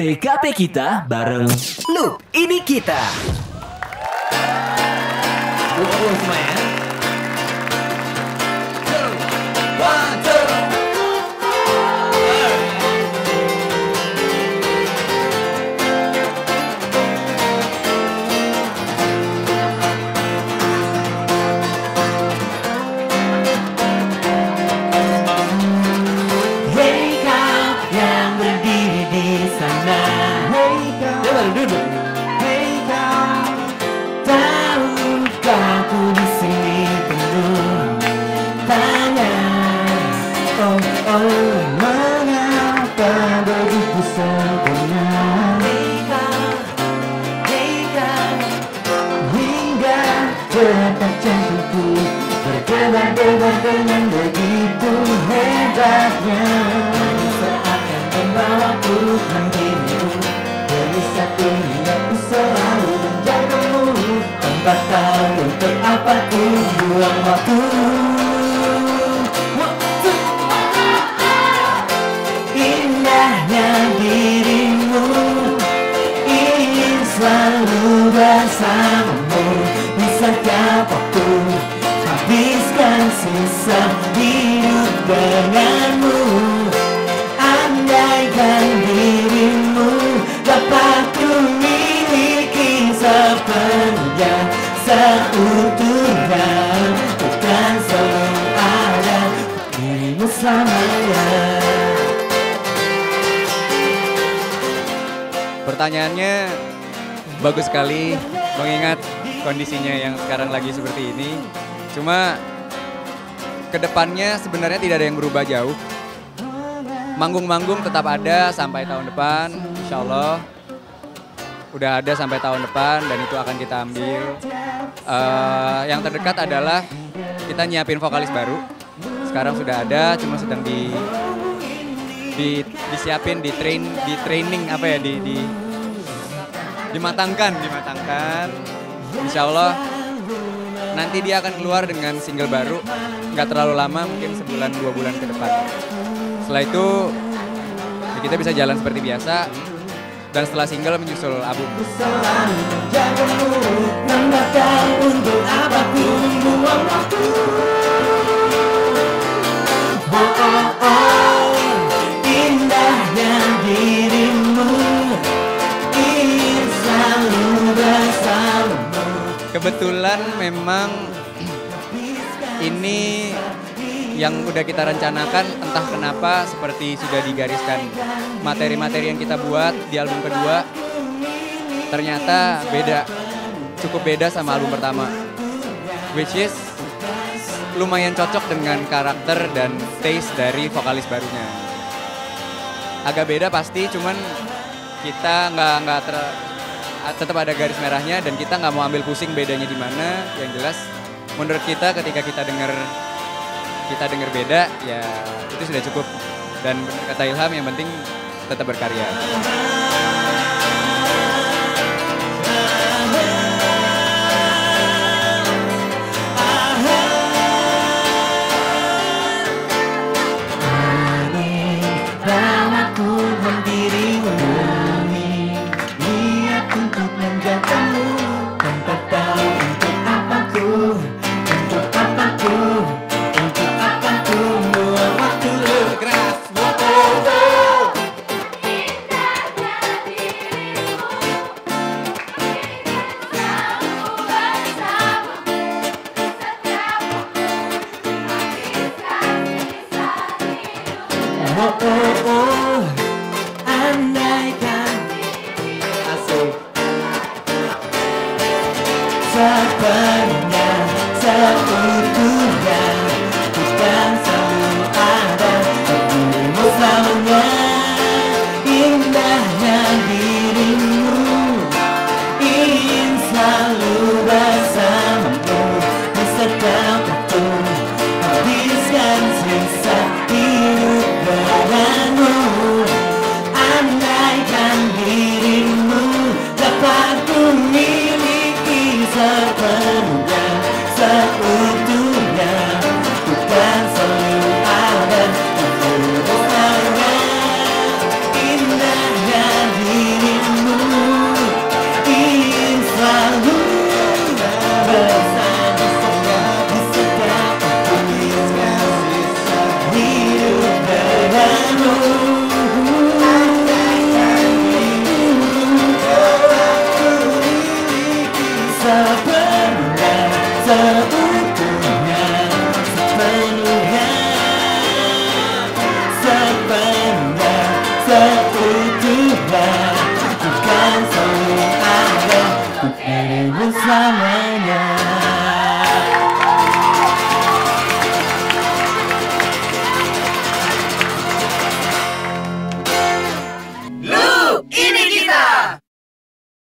TKP kita bareng Loop Ini Kita. Semuanya. One, two. Berdebar dengan begitu hebatnya, seakan membawaku menghirup. Dari saat ini aku selalu menjagamu, tanpa tahu untuk apa ku buang waktu. Indahnya dirimu, ingin selalu bersamamu di setiap waktu. Habiskan sisa hidup denganmu. Andaikan dirimu dapat ku miliki sepenuhnya, seutuhnya, bukan selalu ada dirimu selamanya. Pertanyaannya bagus sekali, mengingat kondisinya yang sekarang lagi seperti ini. Cuma kedepannya sebenarnya tidak ada yang berubah jauh. Manggung-manggung tetap ada sampai tahun depan, insya Allah. Udah ada sampai tahun depan dan itu akan kita ambil. Yang terdekat adalah kita nyiapin vokalis baru. Sekarang sudah ada, cuma sedang disiapin, training apa ya, dimatangkan. Insya Allah nanti dia akan keluar dengan single baru, nggak terlalu lama, mungkin sebulan 2 bulan ke depan. Setelah itu ya kita bisa jalan seperti biasa, dan setelah single menyusul album. Indahnya dirimu, ingin selalu bersamamu. Kebetulan memang ini yang udah kita rencanakan, entah kenapa seperti sudah digariskan. Materi-materi yang kita buat di album kedua ternyata cukup beda sama album pertama. Which is lumayan cocok dengan karakter dan taste dari vokalis barunya. Agak beda pasti, cuman kita tetap ada garis merahnya dan kita nggak mau ambil pusing bedanya di mana. Yang jelas menurut kita ketika kita dengar beda, ya itu sudah cukup. Dan benar kata Ilham, yang penting tetap berkarya.